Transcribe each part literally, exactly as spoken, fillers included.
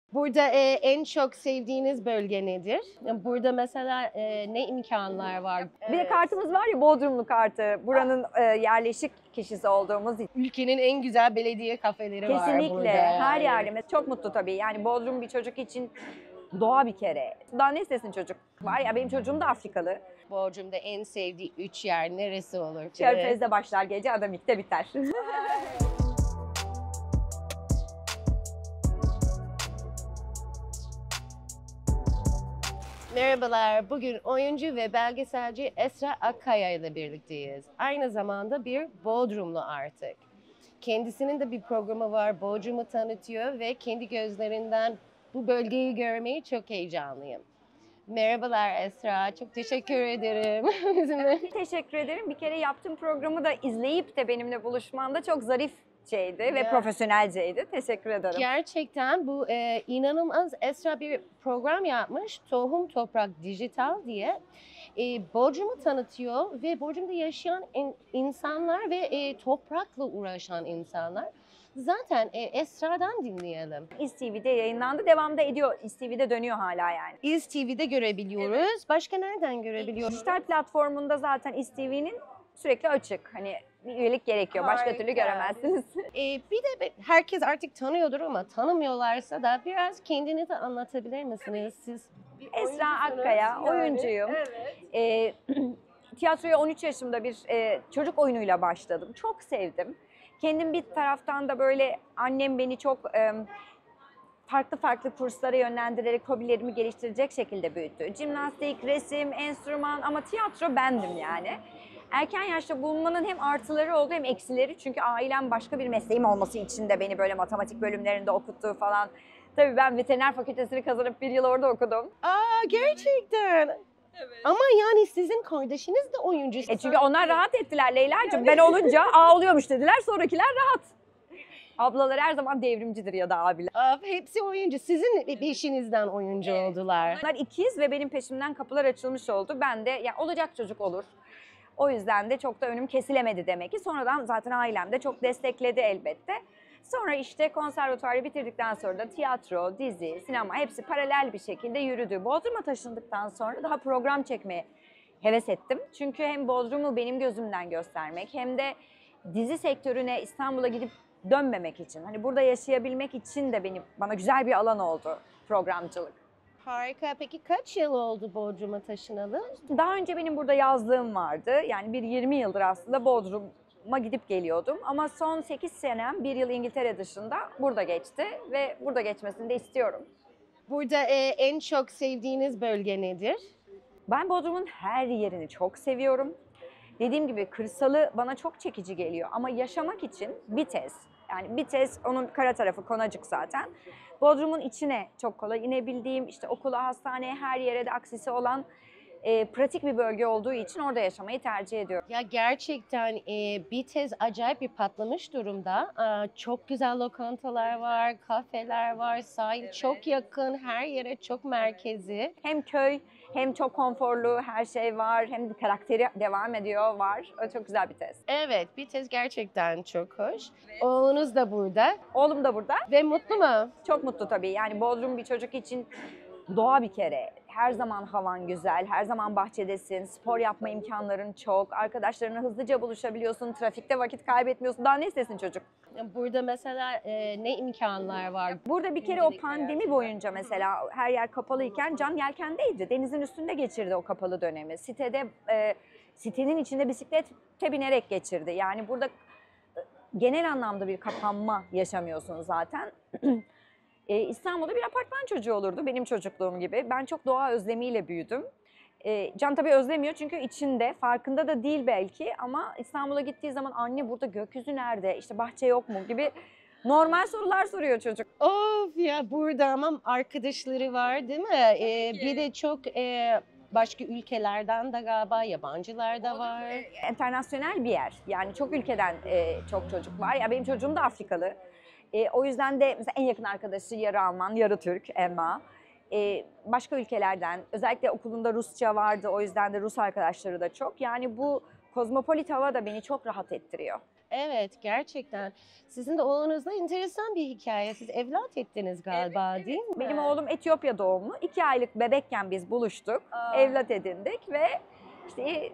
Burada e, en çok sevdiğiniz bölge nedir? Burada mesela e, ne imkanlar var? Bir de kartımız var ya, Bodrumlu kartı. Buranın e, yerleşik kişisi olduğumuz için. Ülkenin en güzel belediye kafeleri var burada. Kesinlikle her yani. yerde. Çok mutlu tabii. Yani Bodrum bir çocuk için doğa bir kere. Daha ne istesin çocuk? Var ya, benim çocuğum da Afrikalı. Bodrum'da en sevdiği üç yer neresi olur ki? Körfez'de başlar gece, Adamik'te biter. Merhabalar, bugün oyuncu ve belgeselci Esra Akkaya ile birlikteyiz. Aynı zamanda bir Bodrumlu artık. Kendisinin de bir programı var, Bodrum'u tanıtıyor ve kendi gözlerinden bu bölgeyi görmeyi çok heyecanlıyım. Merhabalar Esra, çok teşekkür ederim. Bizimle. Teşekkür ederim. Bir kere yaptığım programı da izleyip de benimle buluşman da çok zarif şeydi ve Ya. profesyonelceydi. Teşekkür ederim. Gerçekten bu e, inanılmaz. Esra bir program yapmış, Tohum Toprak Dijital diye. E, Bodrum'u tanıtıyor ve Bodrum'da yaşayan in, insanlar ve e, toprakla uğraşan insanlar. Zaten e, Esra'dan dinleyelim. İz T V'de yayınlandı. Devamda ediyor. İz T V'de dönüyor hala yani. İz T V'de görebiliyoruz. Başka nereden görebiliyoruz? Dijital platformunda zaten İz T V'nin sürekli açık. Hani bir üyelik gerekiyor. Başka Harika. türlü göremezsiniz. E, bir de be- herkes artık tanıyordur ama tanımıyorlarsa da biraz kendinizi anlatabilir misiniz? Siz bir Esra oyuncusunuz Akkaya, yani. oyuncuyum. Evet. Ee, tiyatroya on üç yaşımda bir e, çocuk oyunuyla başladım. Çok sevdim. Kendim bir taraftan da böyle annem beni çok e, farklı farklı kurslara yönlendirerek hobilerimi geliştirecek şekilde büyüttü. Jimnastik, resim, enstrüman ama tiyatro bendim yani. Erken yaşta bulunmanın hem artıları oldu hem eksileri. Çünkü ailem başka bir mesleğim olması için de beni böyle matematik bölümlerinde okuttu falan. Tabii ben veteriner fakültesini kazanıp bir yıl orada okudum. Aa gerçekten. Evet. Ama yani sizin kardeşiniz de oyuncu. E çünkü onlar rahat ettiler Leyla'cığım. Ben olunca ağlıyormuş dediler, sonrakiler rahat. Ablalar her zaman devrimcidir ya da abiler. Aa, hepsi oyuncu. Sizin beşinizden oyuncu oldular. Onlar ikiz ve benim peşimden kapılar açılmış oldu. Ben de ya olacak çocuk olur. O yüzden de çok da önüm kesilemedi demek ki. Sonradan zaten ailem de çok destekledi elbette. Sonra işte konservatuarı bitirdikten sonra da tiyatro, dizi, sinema hepsi paralel bir şekilde yürüdü. Bodrum'a taşındıktan sonra daha program çekmeye heves ettim. Çünkü hem Bodrum'u benim gözümden göstermek hem de dizi sektörüne İstanbul'a gidip dönmemek için, hani burada yaşayabilmek için de benim bana güzel bir alan oldu programcılık. Harika. Peki kaç yıl oldu Bodrum'a taşınalı? Daha önce benim burada yazlığım vardı. Yani bir yirmi yıldır aslında Bodrum'a gidip geliyordum. Ama son sekiz senem, bir yıl İngiltere dışında burada geçti ve burada geçmesini de istiyorum. Burada e, en çok sevdiğiniz bölge nedir? Ben Bodrum'un her yerini çok seviyorum. Dediğim gibi kırsalı bana çok çekici geliyor ama yaşamak için Bitez, yani Bitez onun kara tarafı Konacık zaten. Bodrum'un içine çok kolay inebildiğim, işte okula, hastaneye, her yere de aksesi olan e, pratik bir bölge olduğu için orada yaşamayı tercih ediyorum. Ya gerçekten e, Bitez acayip bir patlamış durumda. Aa, çok güzel lokantalar var, kafeler var, sahil çok yakın, her yere çok merkezi. Hem köy hem çok konforlu, her şey var, hem de karakteri devam ediyor, var. O çok güzel bir tez. Evet, Bitez gerçekten çok hoş. Oğlunuz da burada Oğlum da burada. ve mutlu mu? Çok mutlu tabii. Yani Bodrum bir çocuk için doğa bir kere. Her zaman havan güzel, her zaman bahçedesin, spor yapma imkanların çok, arkadaşlarına hızlıca buluşabiliyorsun, trafikte vakit kaybetmiyorsun. Daha ne istesin çocuk? Burada mesela e, ne imkanlar var? Burada bir kere o pandemi boyunca mesela her yer kapalıyken Can yelkendeydi. Denizin üstünde geçirdi o kapalı dönemi. Sitede, e, sitenin içinde bisiklete binerek geçirdi. Yani burada e, genel anlamda bir kapanma yaşamıyorsun zaten. Ee, İstanbul'da bir apartman çocuğu olurdu benim çocukluğum gibi. Ben çok doğa özlemiyle büyüdüm. Ee, Can tabii özlemiyor çünkü içinde, farkında da değil belki ama İstanbul'a gittiği zaman anne burada gökyüzü nerede, işte bahçe yok mu gibi normal sorular soruyor çocuk. Of ya burada ama arkadaşları var değil mi? Ee, bir de çok e, başka ülkelerden de galiba yabancılar da var. Enternasyonel bir yer, yani çok ülkeden e, çok çocuk var. Ya benim çocuğum da Afrikalı. E, o yüzden de mesela en yakın arkadaşı yarı Alman, yarı Türk, Emma. E, başka ülkelerden, özellikle okulunda Rusça vardı, o yüzden de Rus arkadaşları da çok. Yani bu kozmopolit hava da beni çok rahat ettiriyor. Evet, gerçekten. Sizin de oğlunuzla enteresan bir hikaye. Siz evlat ettiniz galiba, değil mi? Benim oğlum Etiyopya doğumlu. iki aylık bebekken biz buluştuk. Aa. Evlat edindik ve işte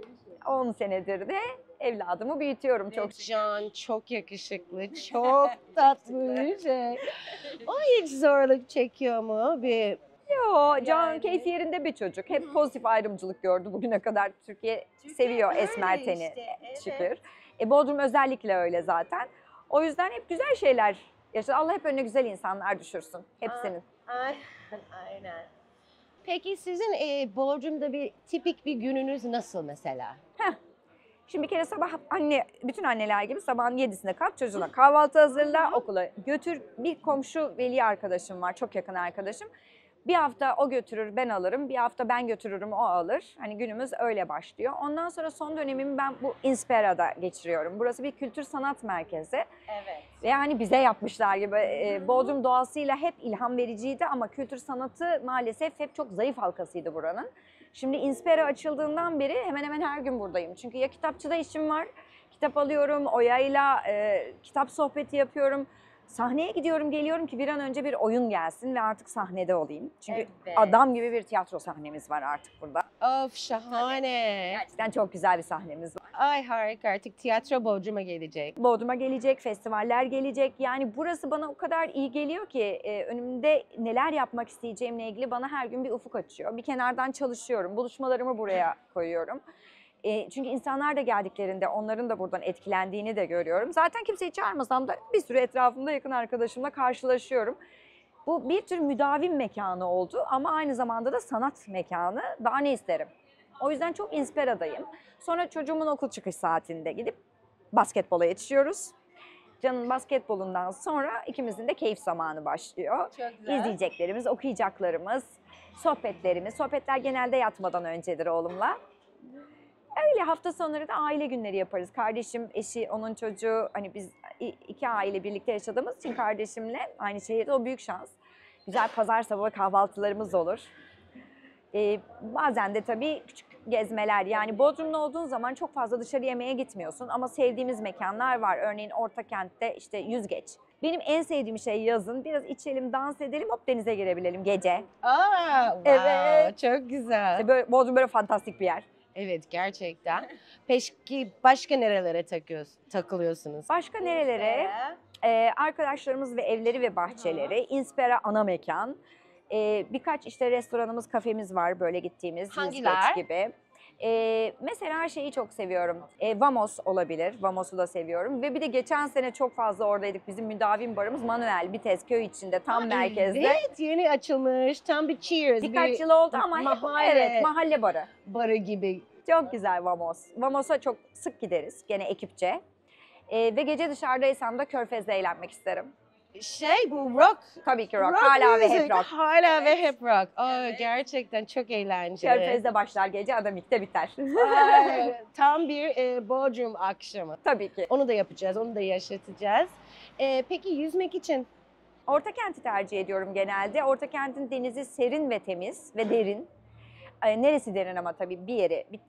on senedir de evladımı büyütüyorum. Çok Çok Can çok yakışıklı, çok tatlı bir şey. O hiç zorluk çekiyor mu? Bir Yo, Can Yani. keyfi yerinde bir çocuk. Hep pozitif ayrımcılık gördü bugüne kadar. Türkiye seviyor öyle esmer teni işte, evet. şükür. E, Bodrum özellikle öyle zaten. O yüzden hep güzel şeyler yaşadı. Allah hep önüne güzel insanlar düşürsün. Hepsinin. Ay, aynen. Peki sizin e, Bodrum'da bir tipik bir gününüz nasıl mesela? Şimdi bir kere sabah anne, bütün anneler gibi sabahın yedisinde kalk çocuğuna kahvaltı hazırla, okula götür. Bir komşu veli arkadaşım var, çok yakın arkadaşım. Bir hafta o götürür, ben alırım. Bir hafta ben götürürüm, o alır. Hani günümüz öyle başlıyor. Ondan sonra son dönemimi ben bu Inspera'da geçiriyorum. Burası bir kültür sanat merkezi. Evet. Ve yani bize yapmışlar gibi. E, Bodrum doğasıyla hep ilham vericiydi ama kültür sanatı maalesef hep çok zayıf halkasıydı buranın. Şimdi Inspera açıldığından beri hemen hemen her gün buradayım. Çünkü ya kitapçıda işim var, kitap alıyorum, Oya'yla e, kitap sohbeti yapıyorum. Sahneye gidiyorum, geliyorum ki bir an önce bir oyun gelsin ve artık sahnede olayım. Çünkü Evet. adam gibi bir tiyatro sahnemiz var artık burada. Of şahane. Gerçekten çok güzel bir sahnemiz var. Ay harika, artık tiyatro Bodrum'a gelecek. Bodrum'a gelecek, festivaller gelecek. Yani burası bana o kadar iyi geliyor ki e, önümde neler yapmak isteyeceğimle ilgili bana her gün bir ufuk açıyor. Bir kenardan çalışıyorum, buluşmalarımı buraya koyuyorum. E, çünkü insanlar da geldiklerinde onların da buradan etkilendiğini de görüyorum. Zaten kimseyi çağırmasam da bir sürü etrafımda yakın arkadaşımla karşılaşıyorum. Bu bir tür müdavim mekanı oldu ama aynı zamanda da sanat mekanı. Daha ne isterim? O yüzden çok Inspera'dayım. Sonra çocuğumun okul çıkış saatinde gidip basketbola yetişiyoruz. Can'ın basketbolundan sonra ikimizin de keyif zamanı başlıyor. Çok güzel. İzleyeceklerimiz, okuyacaklarımız, sohbetlerimiz. Sohbetler genelde yatmadan öncedir oğlumla. Öyle hafta sonları da aile günleri yaparız. Kardeşim, eşi, onun çocuğu, hani biz iki aile birlikte yaşadığımız için kardeşimle aynı şehirde, o büyük şans. Güzel pazar sabahı kahvaltılarımız olur. Ee, bazen de tabii küçük gezmeler, yani Bodrum'da olduğun zaman çok fazla dışarı yemeğe gitmiyorsun ama sevdiğimiz mekanlar var. Örneğin Ortakent'te işte Yüzgeç. Benim en sevdiğim şey yazın biraz içelim, dans edelim, hop denize girebilelim gece. Aa, wow, Evet. çok güzel. İşte böyle, Bodrum böyle fantastik bir yer. Evet, gerçekten. Peki başka nerelere takıyorsun, takılıyorsunuz? Başka nerelere? Ee, arkadaşlarımız ve evleri ve bahçeleri, Inspera ana mekan. Ee, birkaç işte restoranımız, kafemiz var böyle gittiğimiz. Hangiler? Yüzgeç gibi. Ee, mesela şeyi çok seviyorum. Ee, Vamos olabilir. Vamos'u da seviyorum. Ve bir de geçen sene çok fazla oradaydık. Bizim müdavim barımız Manuel Bites köy içinde, tam merkezde. Evet, yeni açılmış. Tam bir cheers. Birkaç bir yıl oldu ama hep, mahalle evet, mahalle barı. barı gibi. Çok güzel Vamos. Vamos'a çok sık gideriz gene ekipçe. Ee, ve gece dışarıdaysam da Körfez'de eğlenmek isterim. Şey bu rock. Tabii ki rock. rock Hala ve music, hep rock. Hala ve hep rock. Aa, gerçekten çok eğlenceli. Körfez'de başlar gece, Adamik'te biter. Ay, tam bir e, Bodrum akşamı. Tabii ki. Onu da yapacağız, onu da yaşatacağız. E, peki yüzmek için? Ortakent'i tercih ediyorum genelde. Ortakent'in denizi serin ve temiz ve derin. Ee, neresi derin ama tabii bir yeri. Bir,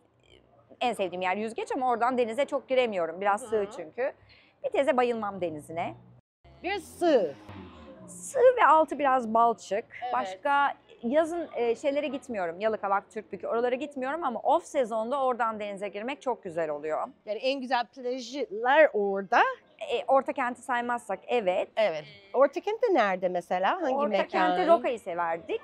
en sevdiğim yer Yüzgeç ama oradan denize çok giremiyorum. Biraz sığ çünkü. Bir teze bayılmam denizine. Biraz sığ. Sığ ve altı biraz balçık. Evet. Başka yazın e, şeylere gitmiyorum. Yalıkavak, Türkbükü, oralara gitmiyorum ama off sezonda oradan denize girmek çok güzel oluyor. Yani en güzel plajlar orada. E, Ortakent'i saymazsak evet. Evet. Ortakent'te nerede mesela? Hangi Ortakent'te mekan? Roka'yı severdik.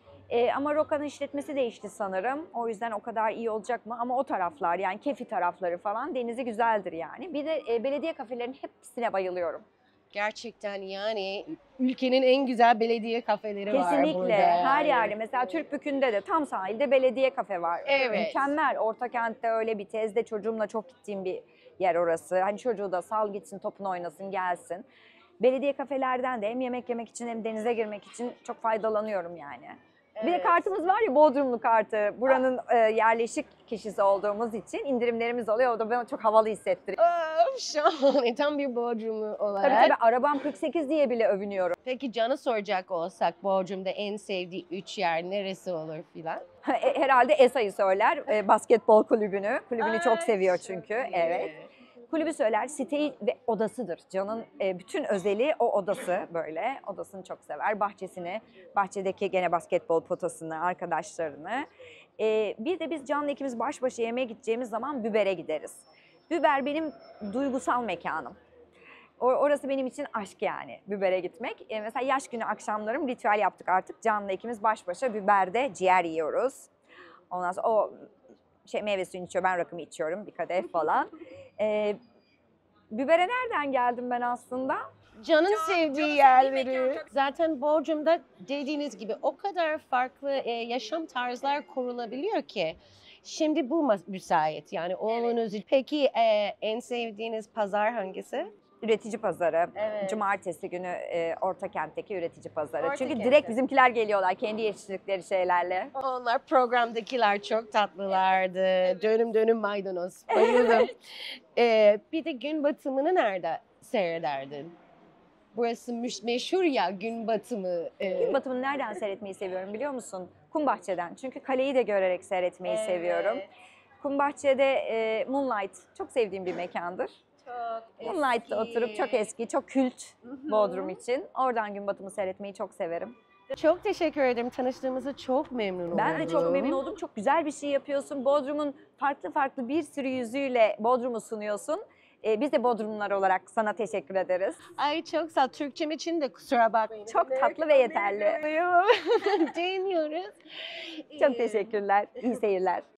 E, ama Roka'nın işletmesi değişti sanırım. O yüzden o kadar iyi olacak mı? Ama o taraflar, yani Kefi tarafları falan, denizi güzeldir yani. Bir de e, belediye kafelerinin hepsine bayılıyorum. Gerçekten yani ülkenin en güzel belediye kafeleri var Kesinlikle. burada. Her yani. yerde. Mesela Türkbükü'nde de tam sahilde belediye kafe var. Evet. Mükemmel. Ortakent'te öyle bir tezde çocuğumla çok gittiğim bir yer orası. Hani çocuğu da sal gitsin, topunu oynasın, gelsin. Belediye kafelerden de hem yemek yemek için hem denize girmek için çok faydalanıyorum yani. Bir de Evet. kartımız var ya, Bodrumlu kartı. Buranın e, yerleşik kişisi olduğumuz için indirimlerimiz oluyor. O da bana çok havalı hissettiriyor. Of, şahane. Tam bir Bodrumlu olarak. Tabii tabii, arabam kırk sekiz diye bile övünüyorum. Peki Can'ı soracak olsak Bodrum'da en sevdiği üç yer neresi olur filan? Herhalde Esa'yı söyler. E, basketbol kulübünü. Kulübünü çok Ay, seviyor çok çünkü. iyi. Evet. Kulübü söyler, siteyi ve odasıdır. Can'ın e, bütün özelliği o odası böyle. Odasını çok sever. Bahçesini, bahçedeki gene basketbol potasını, arkadaşlarını. E, bir de biz Can'la ikimiz baş başa yemeğe gideceğimiz zaman Büber'e gideriz. Büber benim duygusal mekanım. O- Orası benim için aşk yani, Büber'e gitmek. E, mesela yaş günü akşamlarım ritüel yaptık artık. Can'la ikimiz baş başa Büber'de ciğer yiyoruz. Ondan sonra o şey meyve suyunu içiyor, ben rakımı içiyorum bir kadeh falan. E, Büber'e nereden geldim ben aslında? Can'ın sevdiği yerleri. Zaten Bodrum'da dediğiniz gibi o kadar farklı e, yaşam tarzlar kurulabiliyor ki. Şimdi bu mas- müsait yani oğlunuz. Peki e, en sevdiğiniz pazar hangisi? Üretici pazarı. Evet. Cumartesi günü e, Ortakent'teki üretici pazarı. Çünkü Ortakent'te. direkt bizimkiler geliyorlar kendi yetiştirdikleri şeylerle. Onlar programdakiler çok tatlılardı. Dönüm dönüm maydanoz. Bayıldım. E, bir de gün batımını nerede seyrederdin? Burası müş- meşhur ya gün batımı. e, Gün batımını nereden seyretmeyi seviyorum biliyor musun? Kumbahçe'den. Çünkü kaleyi de görerek seyretmeyi Evet. seviyorum. Kumbahçe'de e, Moonlight çok sevdiğim bir mekandır. Çok Moonlight'ta eski. oturup çok eski, çok kült hı. Bodrum için. Oradan gün batımı seyretmeyi çok severim. Çok teşekkür ederim. Tanıştığımıza çok memnun oldum. Ben de çok memnun oldum. Çok güzel bir şey yapıyorsun. Bodrum'un farklı farklı bir sürü yüzüyle Bodrum'u sunuyorsun. Ee, biz de Bodrumlular olarak sana teşekkür ederiz. Ay çok sağ ol. Türkçem için de kusura bakmayın. Çok tatlı ve yeterli. Deniyoruz. Çok teşekkürler. İyi seyirler.